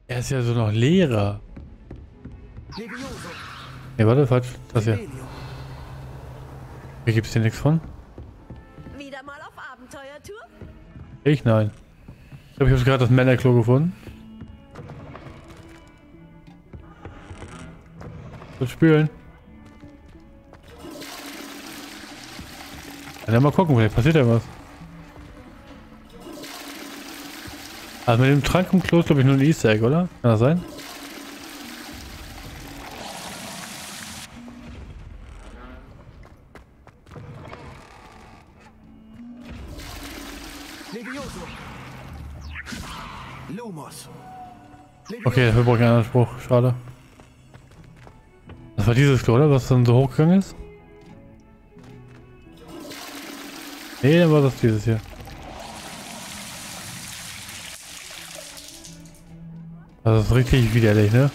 Er ist ja so noch Lehrer. Ne, warte, falsch. Das hier. Hier gibt es hier nichts von. Wieder mal auf Abenteuertour? Ich nein. Ich glaube, ich habe gerade das Männerklo gefunden. Wird spülen. Ja, mal gucken, vielleicht passiert ja was. Also mit dem Trank im Klo ist, glaube ich, nur ein Easter Egg, oder? Kann das sein? Okay, dafür brauche ich einen anderen Spruch. Schade. Das war dieses Klo, oder? Was dann so hochgegangen ist? Nee, dann war das dieses hier. Das ist richtig widerlich, ne?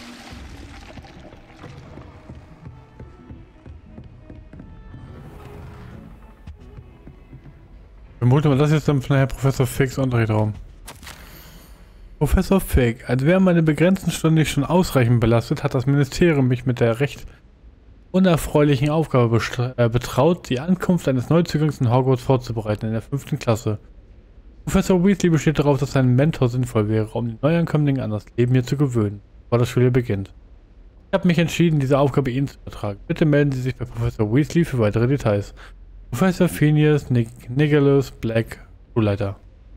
Vermute mal, das ist dann von Herr Professor Fix Unterrichtsraum. Professor Fig, als wäre meine begrenzten Stunden nicht schon ausreichend belastet, hat das Ministerium mich mit der recht unerfreulichen Aufgabe betraut, die Ankunft eines Neuzugängs in Hogwarts vorzubereiten in der 5. Klasse. Professor Weasley besteht darauf, dass sein Mentor sinnvoll wäre, um die Neuankömmlinge an das Leben hier zu gewöhnen, bevor das Schule beginnt. Ich habe mich entschieden, diese Aufgabe Ihnen zu übertragen. Bitte melden Sie sich bei Professor Weasley für weitere Details. Professor Phineas Nicholas Black, Schulleiter.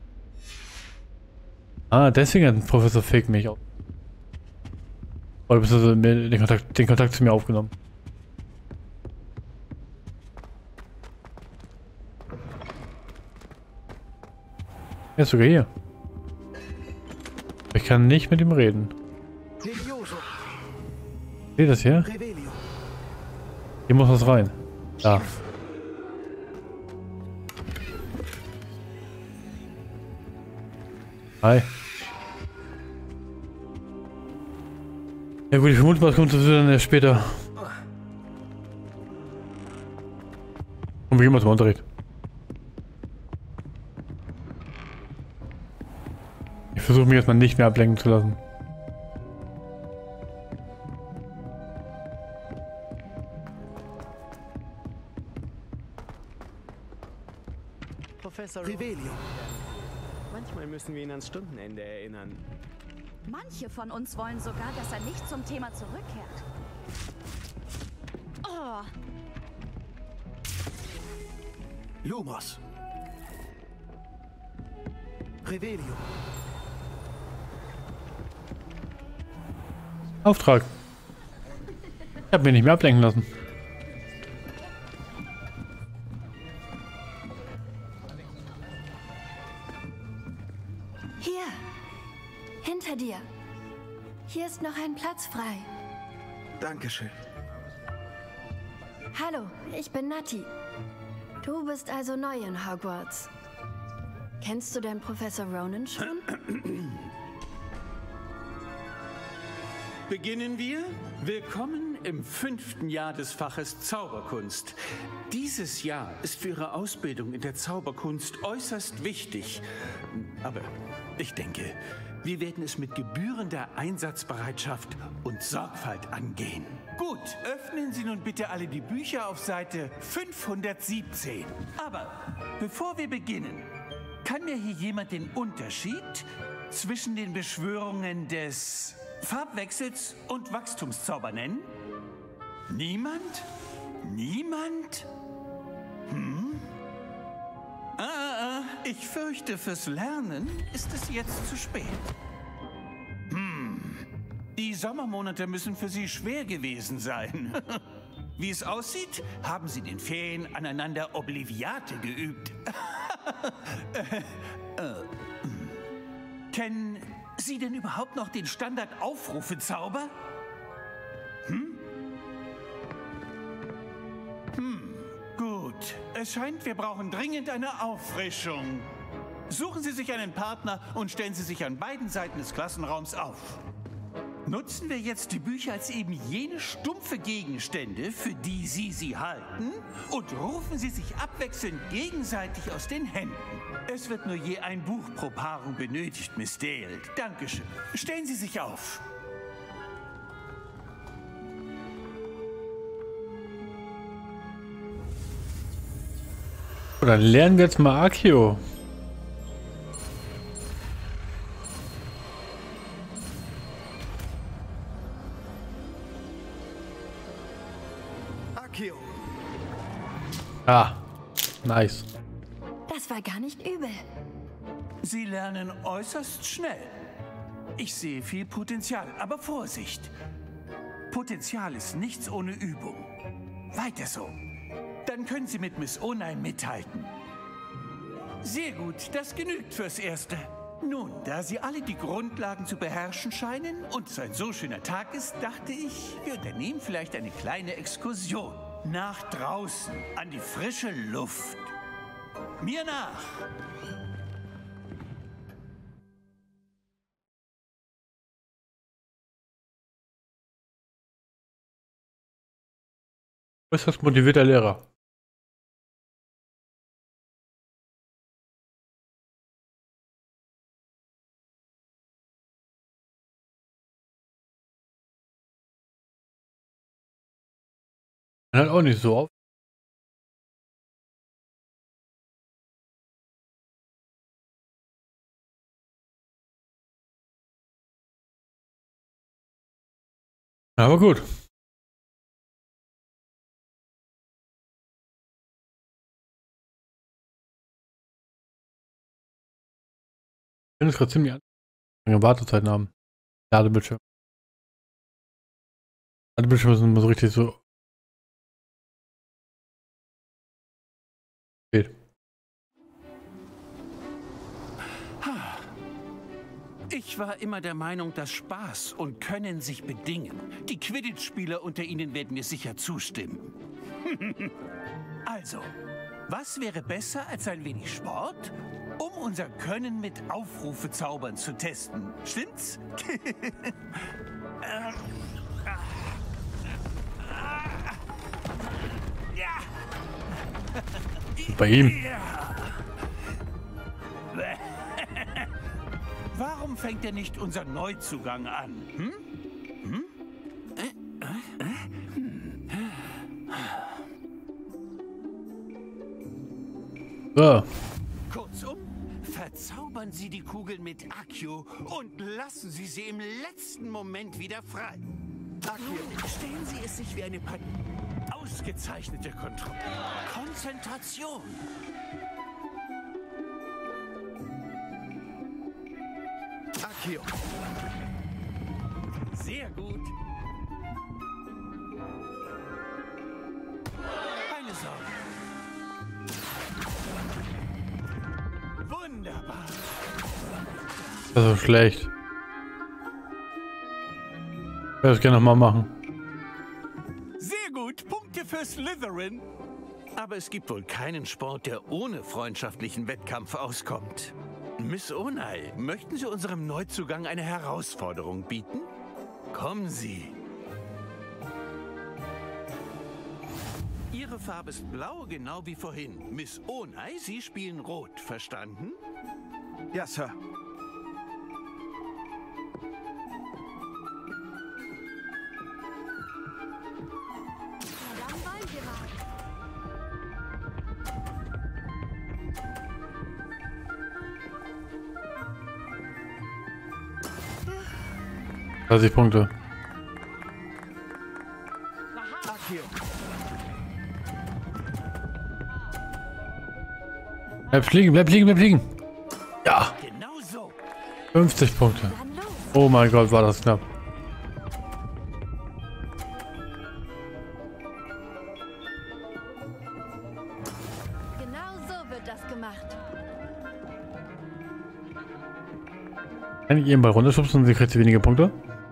Ah, deswegen hat Professor Fig mich auch. Oder bist du den Kontakt zu mir aufgenommen? Er ist sogar hier. Ich kann nicht mit ihm reden. Seht das hier? Hier muss was rein. Da. Hi. Ja gut, ich vermute mal, es kommt sowieso dann erst später. Und wir gehen mal zum Unterricht. Ich versuche mich erstmal nicht mehr ablenken zu lassen. Professor Revelio. Manchmal müssen wir ihn ans Stundenende erinnern. Manche von uns wollen sogar, dass er nicht zum Thema zurückkehrt. Oh. Lumos. Revelio. Auftrag. Ich habe mich nicht mehr ablenken lassen. Hier. Hinter dir. Hier ist noch ein Platz frei. Dankeschön. Hallo, ich bin Natti. Du bist also neu in Hogwarts. Kennst du denn Professor Ronen schon? Beginnen wir? Willkommen im 5. Jahr des Faches Zauberkunst. Dieses Jahr ist für Ihre Ausbildung in der Zauberkunst äußerst wichtig. Aber ich denke, wir werden es mit gebührender Einsatzbereitschaft und Sorgfalt angehen. Gut, öffnen Sie nun bitte alle die Bücher auf Seite 517. Aber bevor wir beginnen, kann mir hier jemand den Unterschied zwischen den Beschwörungen des Farbwechsels und Wachstumszauber nennen? Niemand? Niemand? Ich fürchte, fürs Lernen ist es jetzt zu spät. Die Sommermonate müssen für Sie schwer gewesen sein. Wie es aussieht, haben Sie den Ferien aneinander Obliviate geübt. Kennen Sie denn überhaupt noch den Standard-Aufrufe-Zauber? Gut. Es scheint, wir brauchen dringend eine Auffrischung. Suchen Sie sich einen Partner und stellen Sie sich an beiden Seiten des Klassenraums auf. Nutzen wir jetzt die Bücher als eben jene stumpfe Gegenstände, für die sie halten, und rufen sie sich abwechselnd gegenseitig aus den Händen. Es wird nur je ein Buch pro Paarung benötigt, Miss Dale. Dankeschön. Stellen Sie sich auf. Dann lernen wir jetzt mal Accio. Accio. Ah, nice. Das war gar nicht übel. Sie lernen äußerst schnell. Ich sehe viel Potenzial, aber Vorsicht. Potenzial ist nichts ohne Übung. Weiter so. Dann können Sie mit Miss Onai mithalten. Sehr gut, das genügt fürs Erste. Nun, da Sie alle die Grundlagen zu beherrschen scheinen und es ein so schöner Tag ist, dachte ich, wir unternehmen vielleicht eine kleine Exkursion. Nach draußen, an die frische Luft. Mir nach! Äußerst motivierter Lehrer. Halt auch nicht so auf. Aber gut. Ich finde es gerade ziemlich lange Wartezeiten haben. Ladebildschirm. Ladebildschirme sind immer so richtig so. Geht. Ich war immer der Meinung, dass Spaß und Können sich bedingen. Die Quidditch-Spieler unter Ihnen werden mir sicher zustimmen. Also, was wäre besser als ein wenig Sport, um unser Können mit Aufrufezaubern zu testen? Stimmt's? Bei ihm. Warum fängt er nicht unseren Neuzugang an? So. Kurzum, verzaubern Sie die Kugel mit Accio und lassen Sie sie im letzten Moment wieder frei. Accio, stellen Sie es sich wie eine ausgezeichnete Kontrolle. Konzentration. Accio. Sehr gut. Keine Sorge. Wunderbar. Das ist so schlecht. Ich würde das gerne nochmal machen. Sehr gut. Punkte für Slytherin. Aber es gibt wohl keinen Sport, der ohne freundschaftlichen Wettkampf auskommt. Miss Onai, möchten Sie unserem Neuzugang eine Herausforderung bieten? Kommen Sie. Ihre Farbe ist blau, genau wie vorhin. Miss Onai, Sie spielen rot, verstanden? Ja, Sir. Na dann wollen wir mal. Ja. 30 Punkte. Accio. Bleib liegen, bleib liegen, bleib liegen. Ja. Genau so. 50 Punkte. Dann los. Oh mein Gott, war das knapp. Genau so wird das gemacht. Kann ich ihren Ball runterschubsen und sie kriegt wenige Punkte?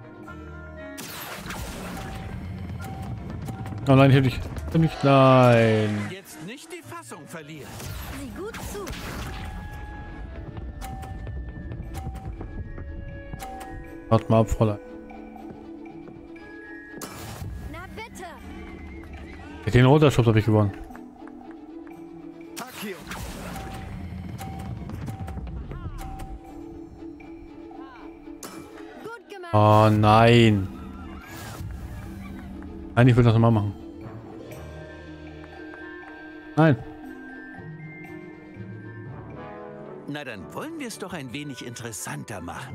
Oh nein, ich hab dich. Nein. Jetzt nicht die Fassung verlieren. Sieh gut zu. Warte mal ab, Fräulein. Den Runterschubs habe ich gewonnen. Accio. Gut gemacht. Oh nein. Nein, ich will das nochmal machen. Nein. Na, dann wollen wir es doch ein wenig interessanter machen.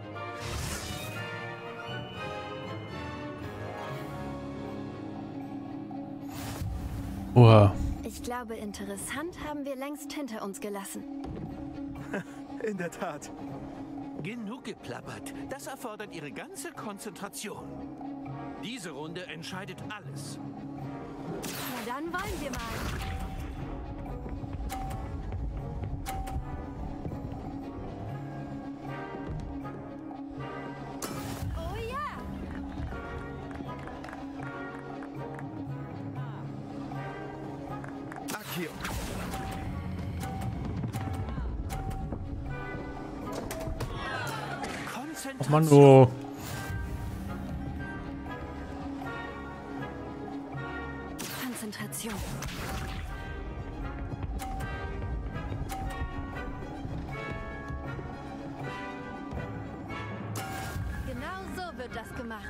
Oha. Ich glaube, interessant haben wir längst hinter uns gelassen. In der Tat. Genug geplappert. Das erfordert Ihre ganze Konzentration. Diese Runde entscheidet alles. Na dann wollen wir mal. Oh ja! Accio. Ach man, oh. Konzentration. Genau so wird das gemacht.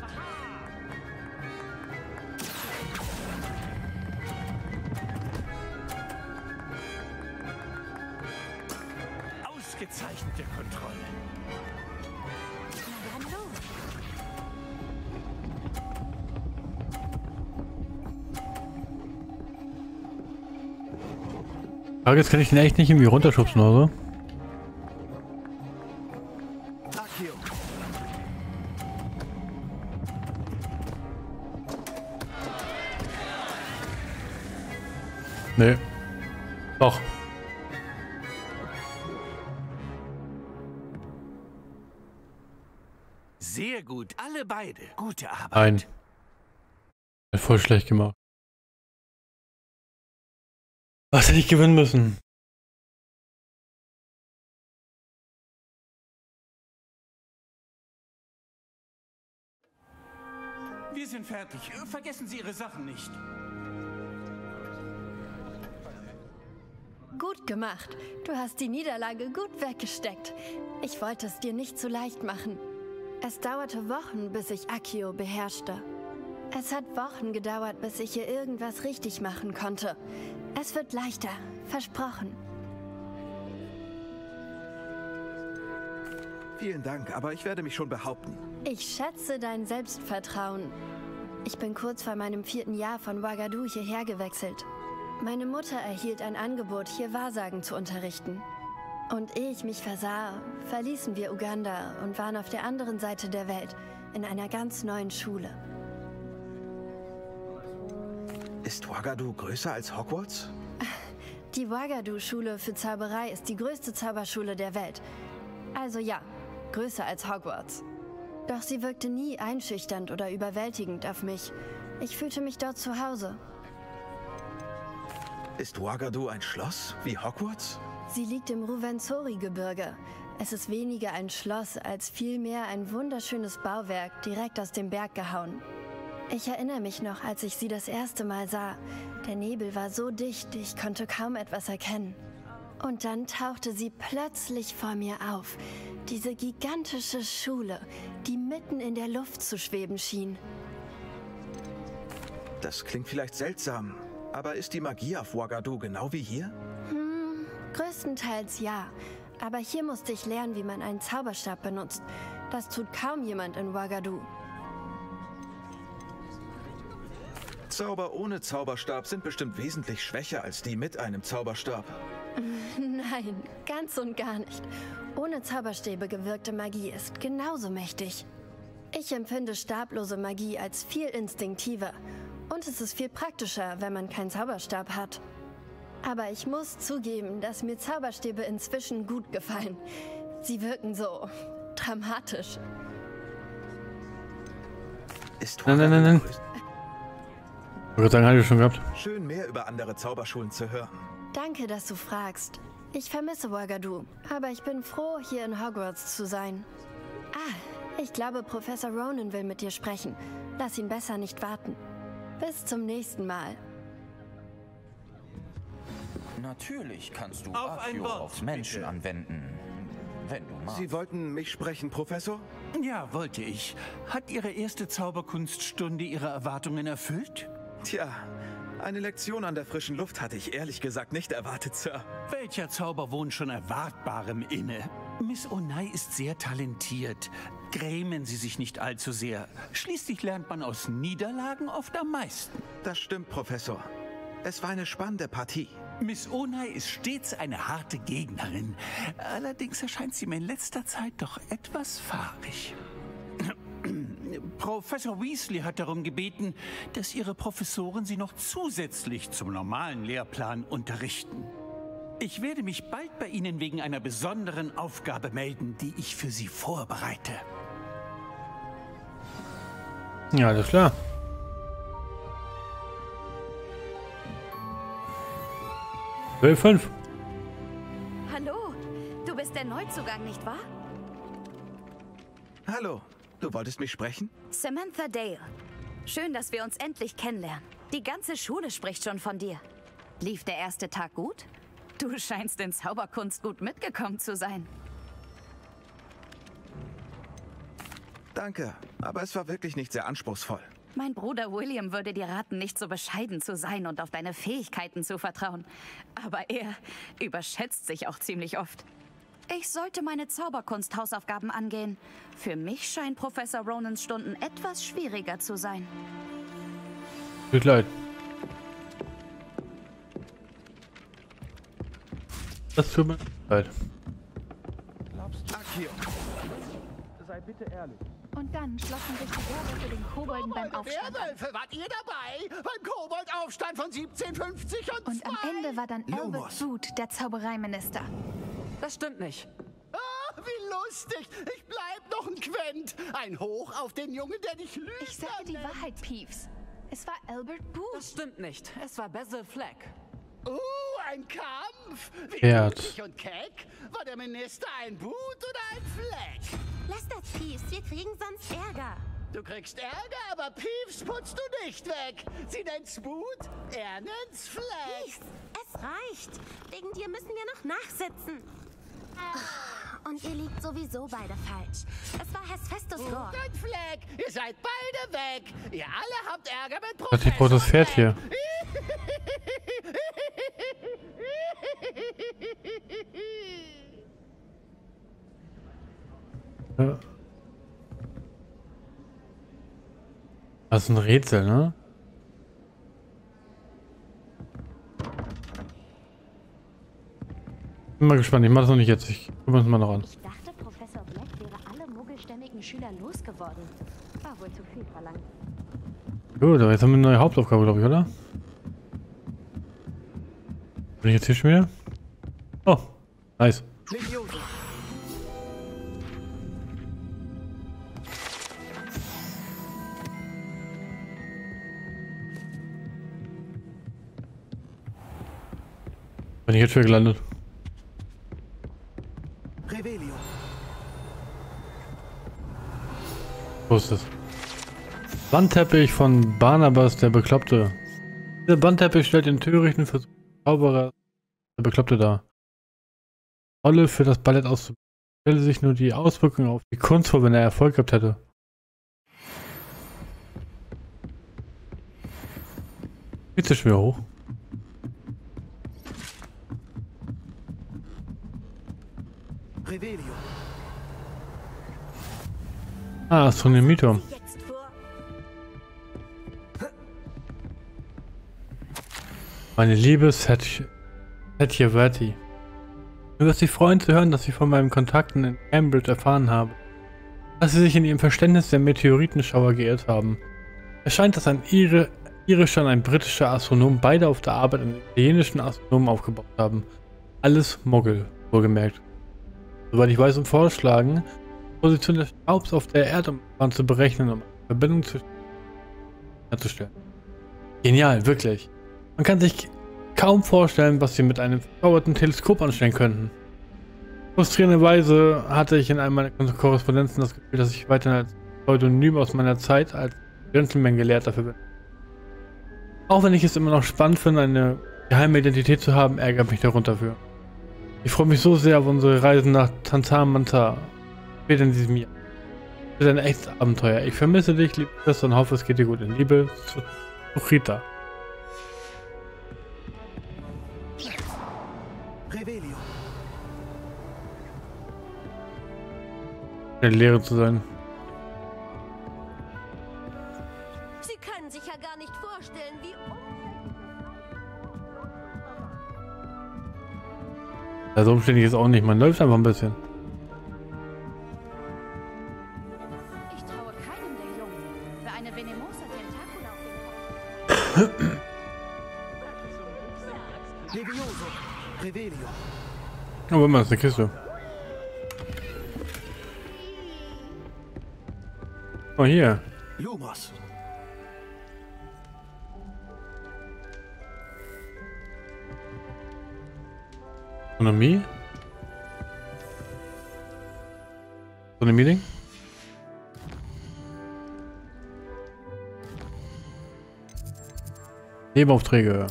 Ausgezeichnete Kontrolle. Na dann los. Frage ist, kann ich den echt nicht irgendwie runterschubsen oder so? Accio. Nee. Doch. Sehr gut, alle beide. Gute Arbeit. Nein. Hat voll schlecht gemacht. Was hätte ich gewinnen müssen? Wir sind fertig. Vergessen Sie Ihre Sachen nicht. Gut gemacht. Du hast die Niederlage gut weggesteckt. Ich wollte es dir nicht zu leicht machen. Es dauerte Wochen, bis ich Accio beherrschte. Es hat Wochen gedauert, bis ich hier irgendwas richtig machen konnte. Es wird leichter. Versprochen. Vielen Dank, aber ich werde mich schon behaupten. Ich schätze dein Selbstvertrauen. Ich bin kurz vor meinem 4. Jahr von Ouagadougou hierher gewechselt. Meine Mutter erhielt ein Angebot, hier Wahrsagen zu unterrichten. Und ehe ich mich versah, verließen wir Uganda und waren auf der anderen Seite der Welt, in einer ganz neuen Schule. Ist Ouagadougou größer als Hogwarts? Die Ouagadougou-Schule für Zauberei ist die größte Zauberschule der Welt. Also ja, größer als Hogwarts. Doch sie wirkte nie einschüchternd oder überwältigend auf mich. Ich fühlte mich dort zu Hause. Ist Ouagadougou ein Schloss wie Hogwarts? Sie liegt im Rwenzori-Gebirge. Es ist weniger ein Schloss als vielmehr ein wunderschönes Bauwerk, direkt aus dem Berg gehauen. Ich erinnere mich noch, als ich sie das erste Mal sah. Der Nebel war so dicht, ich konnte kaum etwas erkennen. Und dann tauchte sie plötzlich vor mir auf. Diese gigantische Schule, die mitten in der Luft zu schweben schien. Das klingt vielleicht seltsam, aber ist die Magie auf Ouagadougou genau wie hier? Größtenteils ja. Aber hier musste ich lernen, wie man einen Zauberstab benutzt. Das tut kaum jemand in Ouagadougou. Zauber ohne Zauberstab sind bestimmt wesentlich schwächer als die mit einem Zauberstab. Nein, ganz und gar nicht. Ohne Zauberstäbe gewirkte Magie ist genauso mächtig. Ich empfinde stablose Magie als viel instinktiver. Und es ist viel praktischer, wenn man keinen Zauberstab hat. Aber ich muss zugeben, dass mir Zauberstäbe inzwischen gut gefallen. Sie wirken so dramatisch. Ist Nein. Ouagadougou größer? Ich würde sagen, hatte ich schon gehabt. Schön, mehr über andere Zauberschulen zu hören. Danke, dass du fragst. Ich vermisse Ouagadougou, aber ich bin froh, hier in Hogwarts zu sein. Ich glaube, Professor Ronen will mit dir sprechen. Lass ihn besser nicht warten. Bis zum nächsten Mal. Natürlich kannst du Auf ein Accio Wort, auf Menschen bitte. anwenden, wenn du magst. Sie wollten mich sprechen, Professor? Ja, wollte ich. Hat Ihre erste Zauberkunststunde Ihre Erwartungen erfüllt? Tja, eine Lektion an der frischen Luft hatte ich ehrlich gesagt nicht erwartet, Sir. Welcher Zauber wohnt schon Erwartbarem inne? Miss Onai ist sehr talentiert. Grämen Sie sich nicht allzu sehr. Schließlich lernt man aus Niederlagen oft am meisten. Das stimmt, Professor. Es war eine spannende Partie. Miss Onai ist stets eine harte Gegnerin. Allerdings erscheint sie mir in letzter Zeit doch etwas fahrig. Professor Weasley hat darum gebeten, dass Ihre Professoren Sie noch zusätzlich zum normalen Lehrplan unterrichten. Ich werde mich bald bei Ihnen wegen einer besonderen Aufgabe melden, die ich für Sie vorbereite. Ja, alles klar. Level 5. Hallo, du bist der Neuzugang, nicht wahr? Hallo, du wolltest mich sprechen? Samantha Dale. Schön, dass wir uns endlich kennenlernen. Die ganze Schule spricht schon von dir. Lief der erste Tag gut? Du scheinst in Zauberkunst gut mitgekommen zu sein. Danke, aber es war wirklich nicht sehr anspruchsvoll. Mein Bruder William würde dir raten, nicht so bescheiden zu sein und auf deine Fähigkeiten zu vertrauen. Aber er überschätzt sich auch ziemlich oft. Ich sollte meine Zauberkunst-Hausaufgaben angehen. Für mich scheinen Professor Ronans Stunden etwas schwieriger zu sein. Tut leid. Das tut mir leid. Accio. Sei bitte ehrlich. Und dann schlossen sich die Werwölfe den Kobolden beim Aufstand an. Werwölfe, wart ihr dabei? Beim Koboldaufstand von 1750 Und am Ende war dann Albert Boot der Zaubereiminister. Das stimmt nicht. Ah, wie lustig. Ich bleib noch ein Quent. Ein Hoch auf den Jungen, der dich lügt. Ich sage die Wahrheit, Peeves. Es war Albert Boot. Das stimmt nicht. Es war Basil Fleck. Ein Kampf. Wie Pferd. mutig und keck. War der Minister ein Boot oder ein Fleck? Lass das, Peeves. Wir kriegen sonst Ärger. Du kriegst Ärger, aber Peeves putzt du nicht weg. Sie nennt's Boot, er nennt's Fleck. Peeves, es reicht. Wegen dir müssen wir noch nachsitzen. Und ihr liegt sowieso beide falsch. Es war Hesphästus Gore. Boot und Fleck, ihr seid beide weg. Ihr alle habt Ärger mit Das ist ein großes Pferd hier. Ja. Das ist ein Rätsel, ne? Bin mal gespannt, ich mach das noch nicht jetzt. Ich gucke uns mal noch an. Ich dachte, Professor Black wäre alle muggelstämmigen Schüler losgeworden. War wohl zu viel verlangt. Gut, aber jetzt haben wir eine neue Hauptaufgabe, glaube ich, oder? Bin ich jetzt hier schon wieder? Oh, nice. Bin ich jetzt schon gelandet? Revelio. Wo ist das? Bandteppich von Barnabas der Bekloppte. Dieser Bandteppich stellt den törichten Versuch des Zauberers der Bekloppte dar. Rolle für das Ballett auszubilden. Stelle sich nur die Auswirkungen auf die Kunst vor, wenn er Erfolg gehabt hätte. Geht's schon wieder hoch? Revelio. Ah, Astronomieturm. Meine liebe Setjeverti. Du wirst dich freuen zu hören, dass ich von meinen Kontakten in Cambridge erfahren habe, dass sie sich in ihrem Verständnis der Meteoritenschauer geirrt haben. Es scheint, dass ein irischer und ein britischer Astronom beide auf der Arbeit einen italienischen Astronomen aufgebaut haben. Alles Muggel, wohlgemerkt. Soweit ich weiß, vorschlagen, die Position des Staubs auf der Erdumfahrt zu berechnen, um eine Verbindung herzustellen. Genial, wirklich. Man kann sich kaum vorstellen, was sie mit einem verzauberten Teleskop anstellen könnten. Frustrierenderweise hatte ich in einem meiner Korrespondenzen das Gefühl, dass ich weiterhin als Pseudonym aus meiner Zeit als Gentleman-Gelehrter verwende. Auch wenn ich es immer noch spannend finde, eine geheime Identität zu haben, ärgert mich darunter für. Ich freue mich so sehr auf unsere Reisen nach Tanzamanta später in diesem Jahr. Es wird ein echtes Abenteuer. Ich vermisse dich, liebe Schwester, und hoffe, es geht dir gut. In Liebe, Suchita. Revelio. Eine Lehre zu sein. Sie können sich ja gar nicht vorstellen, wie Also umständlich ist auch nicht. Man läuft einfach ein bisschen. Ich traue keinem der Jungen. Für eine Venemosa Tentacula auf dem Kopf. Levioso. Revelio. Oh, warte mal, das ist eine Kiste. Oh, hier. Lumos. Autonomie? Autonomie-Ding? Nebenaufträge.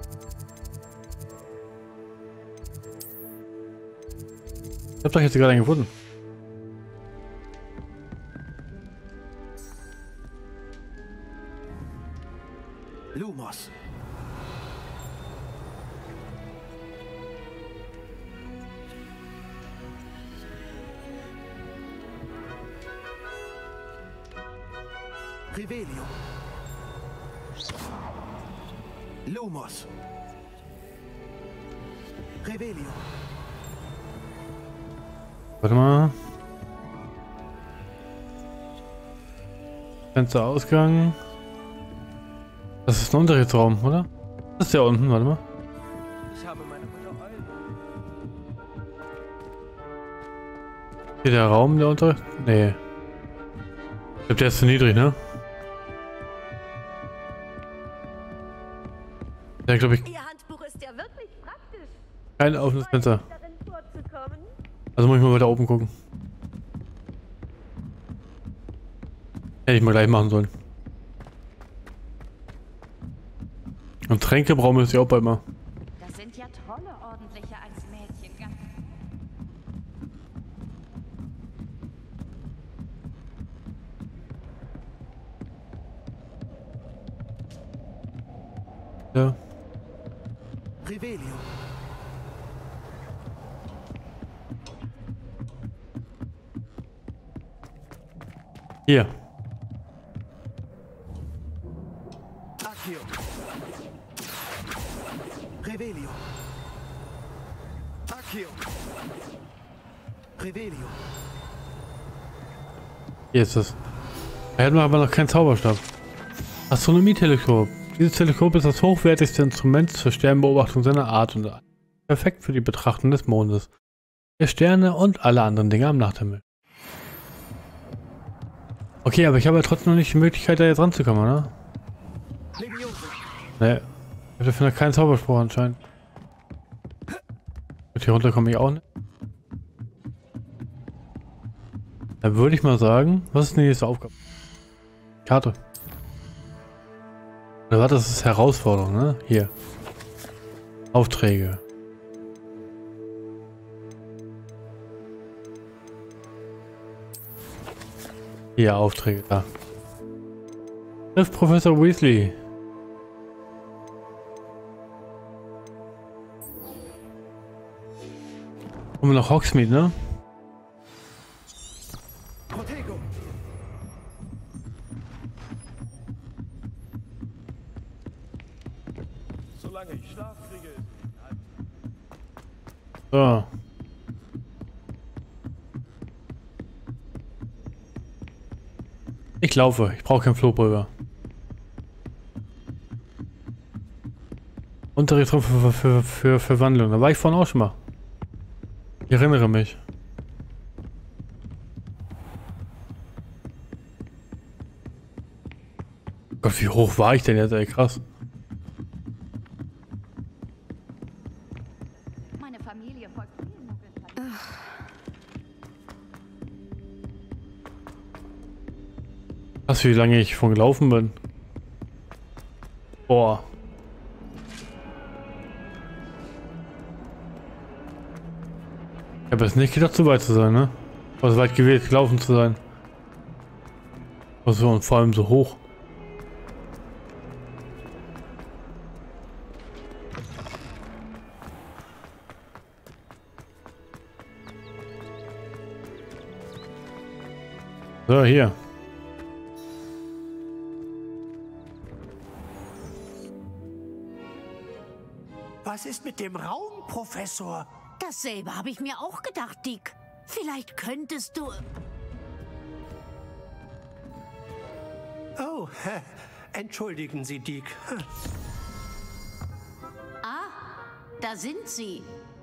Ich hab doch jetzt gerade einen gefunden. Lumos. Revelio. Lumos. Revelio. Warte mal. Fensterausgang. Das ist ein Unterrichtsraum, oder? Das ist ja unten, warte mal. Ich habe meine Mutter Eulen. Hier der Raum, der Unterricht? Nee. Ich glaube, der ist zu niedrig, ne? Der, glaube ich, Ihr Handbuch ist ja wirklich praktisch. kein offenes Fenster. Darin vorzukommen. Also muss ich mal weiter oben gucken. Hätte ich mal gleich machen sollen. Und Tränke brauchen wir auch bald mal. Das sind ja Trolle ordentlicher als Mädchen. Ja. Revelio. Hier. Accio. Revelio. Accio. Revelio. Hier ist es. Er hat aber noch keinen Zauberstab. Astronomie-Teleskop. Dieses Teleskop ist das hochwertigste Instrument zur Sternbeobachtung seiner Art und perfekt für die Betrachtung des Mondes, der Sterne und alle anderen Dinge am Nachthimmel. Okay, aber ich habe ja trotzdem noch nicht die Möglichkeit, da jetzt ranzukommen, oder? Ne, ich habe dafür noch keinen Zauberspruch anscheinend. Und hier runter komme ich auch nicht. Dann würde ich mal sagen, was ist die nächste Aufgabe? Karte. Oder was, das ist Herausforderung, ne? Hier. Aufträge. Hier, Aufträge, da. Triff Professor Weasley. Kommen wir nach Hogsmeade, ne? Protego. Solange ich Schlaf kriege. So. Ich laufe, ich brauche kein Flohpulver. Unterrichtsraum für Verwandlung. Da war ich vorhin auch schon mal. Ich erinnere mich. Gott, wie hoch war ich denn jetzt, ey? Krass. Meine Familie folgt vielen Muggeln. Krass, wie lange ich von gelaufen bin. Boah. habe es nicht gedacht, so weit zu sein, ne? Also weit gewählt, gelaufen zu sein. Also, und vor allem so hoch. So, hier. Was ist mit dem Raum, Professor? Dasselbe habe ich mir auch gedacht, Dick. Vielleicht könntest du... Oh, entschuldigen Sie, Dick. Ah, da sind sie.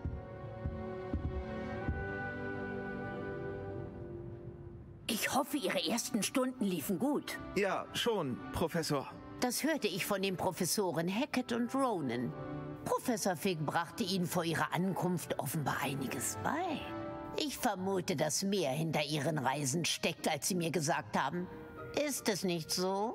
Ich hoffe, Ihre ersten Stunden liefen gut. Ja, schon, Professor. Das hörte ich von den Professoren Hackett und Ronan. Professor Fig brachte Ihnen vor Ihrer Ankunft offenbar einiges bei. Ich vermute, dass mehr hinter Ihren Reisen steckt, als Sie mir gesagt haben. Ist es nicht so?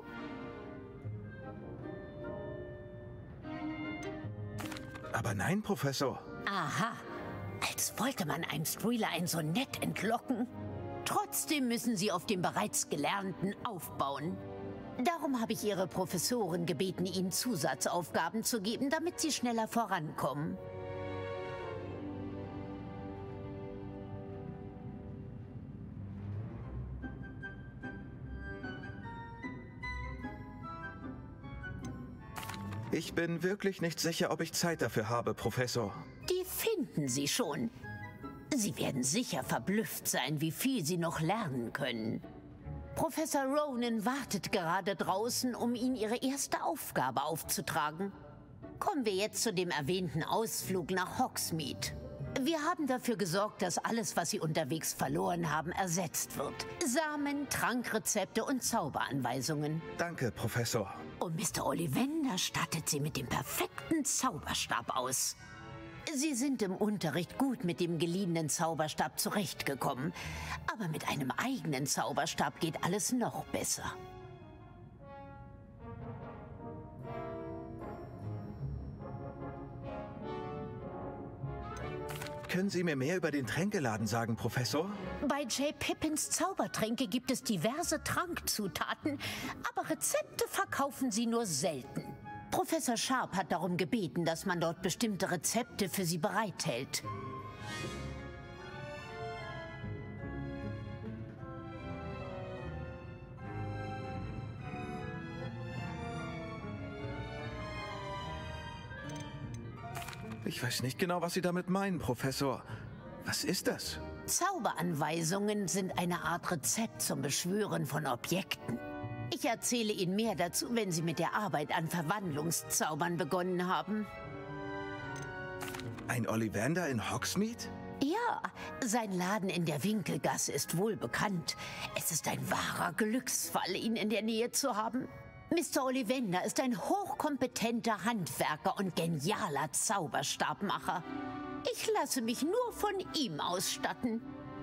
Aber nein, Professor. Aha, als wollte man einem Streeler ein Sonett entlocken. Trotzdem müssen Sie auf dem bereits Gelernten aufbauen. Darum habe ich Ihre Professoren gebeten, Ihnen Zusatzaufgaben zu geben, damit Sie schneller vorankommen. Ich bin wirklich nicht sicher, ob ich Zeit dafür habe, Professor. Die finden Sie schon. Sie werden sicher verblüfft sein, wie viel Sie noch lernen können. Professor Ronan wartet gerade draußen, um Ihnen Ihre erste Aufgabe aufzutragen. Kommen wir jetzt zu dem erwähnten Ausflug nach Hogsmeade. Wir haben dafür gesorgt, dass alles, was Sie unterwegs verloren haben, ersetzt wird. Samen, Trankrezepte und Zauberanweisungen. Danke, Professor. Und Mr. Ollivander stattet Sie mit dem perfekten Zauberstab aus. Sie sind im Unterricht gut mit dem geliehenen Zauberstab zurechtgekommen. Aber mit einem eigenen Zauberstab geht alles noch besser. Können Sie mir mehr über den Tränkeladen sagen, Professor? Bei J. Pippins Zaubertränke gibt es diverse Trankzutaten, aber Rezepte verkaufen sie nur selten. Professor Sharp hat darum gebeten, dass man dort bestimmte Rezepte für sie bereithält. Ich weiß nicht genau, was Sie damit meinen, Professor. Was ist das? Zauberanweisungen sind eine Art Rezept zum Beschwören von Objekten. Ich erzähle Ihnen mehr dazu, wenn Sie mit der Arbeit an Verwandlungszaubern begonnen haben. Ein Ollivander in Hogsmeade? Ja, sein Laden in der Winkelgasse ist wohl bekannt. Es ist ein wahrer Glücksfall, ihn in der Nähe zu haben. Mr. Ollivander ist ein hochkompetenter Handwerker und genialer Zauberstabmacher. Ich lasse mich nur von ihm ausstatten.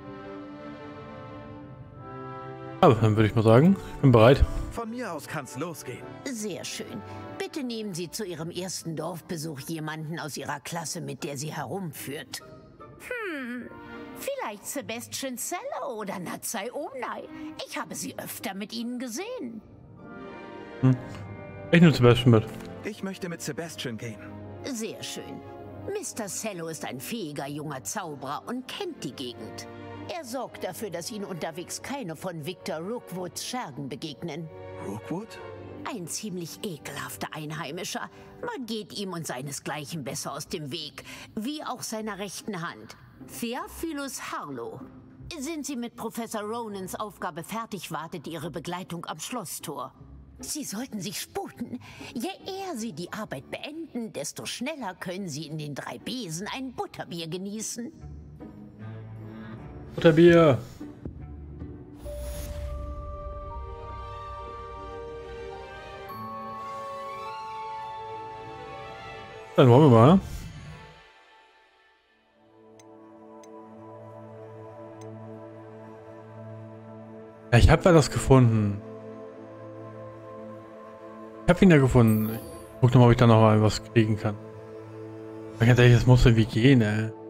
Aber dann würde ich mal sagen, ich bin bereit. Von mir aus kann's losgehen. Sehr schön. Bitte nehmen Sie zu Ihrem ersten Dorfbesuch jemanden aus Ihrer Klasse, mit der sie herumführt. Vielleicht Sebastian Cello oder Natsai Omnai. Ich habe sie öfter mit Ihnen gesehen. Ich nehme Sebastian mit. Ich möchte mit Sebastian gehen. Sehr schön. Mr. Cello ist ein fähiger junger Zauberer und kennt die Gegend. Er sorgt dafür, dass Ihnen unterwegs keine von Victor Rookwoods Schergen begegnen. Rookwood? Ein ziemlich ekelhafter Einheimischer. Man geht ihm und seinesgleichen besser aus dem Weg, wie auch seiner rechten Hand. Theophilus Harlow. Sind Sie mit Professor Ronans Aufgabe fertig, wartet Ihre Begleitung am Schlosstor. Sie sollten sich sputen. Je eher Sie die Arbeit beenden, desto schneller können Sie in den 3 Besen ein Butterbier genießen. Butterbier. Dann wollen wir mal. Ja, ich habe ja das gefunden. Ich habe ihn ja gefunden. Ich guck noch mal, ob ich da noch mal was kriegen kann. Ganz ehrlich, das muss irgendwie gehen, ey.